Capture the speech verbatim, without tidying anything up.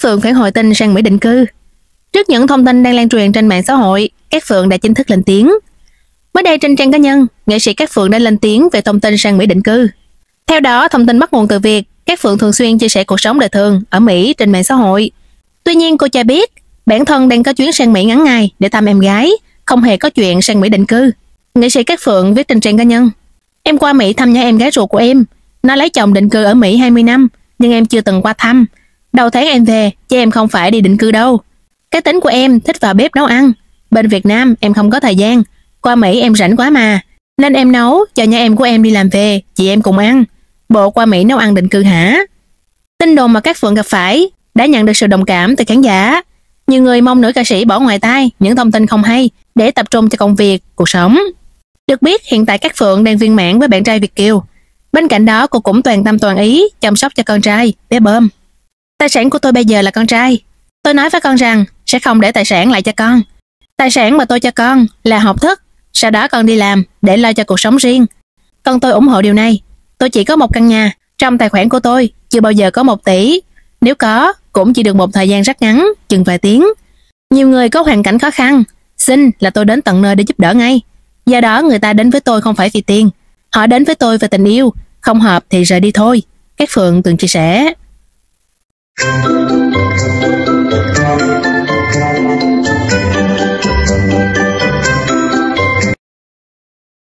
Phượng phản hồi tin sang Mỹ định cư. Trước những thông tin đang lan truyền trên mạng xã hội, Cát Phượng đã chính thức lên tiếng. Mới đây trên trang cá nhân, nghệ sĩ Cát Phượng đã lên tiếng về thông tin sang Mỹ định cư. Theo đó, thông tin bắt nguồn từ việc Cát Phượng thường xuyên chia sẻ cuộc sống đời thường ở Mỹ trên mạng xã hội. Tuy nhiên, cô cho biết bản thân đang có chuyến sang Mỹ ngắn ngày để thăm em gái, không hề có chuyện sang Mỹ định cư. Nghệ sĩ Cát Phượng viết trên trang cá nhân: Em qua Mỹ thăm nhà em gái ruột của em. Nó lấy chồng định cư ở Mỹ hai mươi năm, nhưng em chưa từng qua thăm. Đầu tháng em về, chứ em không phải đi định cư đâu. Cái tính của em thích vào bếp nấu ăn. Bên Việt Nam em không có thời gian. Qua Mỹ em rảnh quá mà, nên em nấu cho nhà em của em đi làm về, chị em cùng ăn. Bộ qua Mỹ nấu ăn định cư hả? Tin đồn mà Cát Phượng gặp phải đã nhận được sự đồng cảm từ khán giả. Nhiều người mong nữ ca sĩ bỏ ngoài tai những thông tin không hay để tập trung cho công việc, cuộc sống. Được biết hiện tại Cát Phượng đang viên mãn với bạn trai Việt kiều. Bên cạnh đó cô cũng toàn tâm toàn ý chăm sóc cho con trai, bé Bơm. Tài sản của tôi bây giờ là con trai. Tôi nói với con rằng sẽ không để tài sản lại cho con. Tài sản mà tôi cho con là học thức, sau đó con đi làm để lo cho cuộc sống riêng. Con tôi ủng hộ điều này. Tôi chỉ có một căn nhà, trong tài khoản của tôi chưa bao giờ có một tỷ. Nếu có, cũng chỉ được một thời gian rất ngắn, chừng vài tiếng. Nhiều người có hoàn cảnh khó khăn, xin là tôi đến tận nơi để giúp đỡ ngay. Do đó người ta đến với tôi không phải vì tiền, họ đến với tôi vì tình yêu, không hợp thì rời đi thôi. Cát Phượng từng chia sẻ.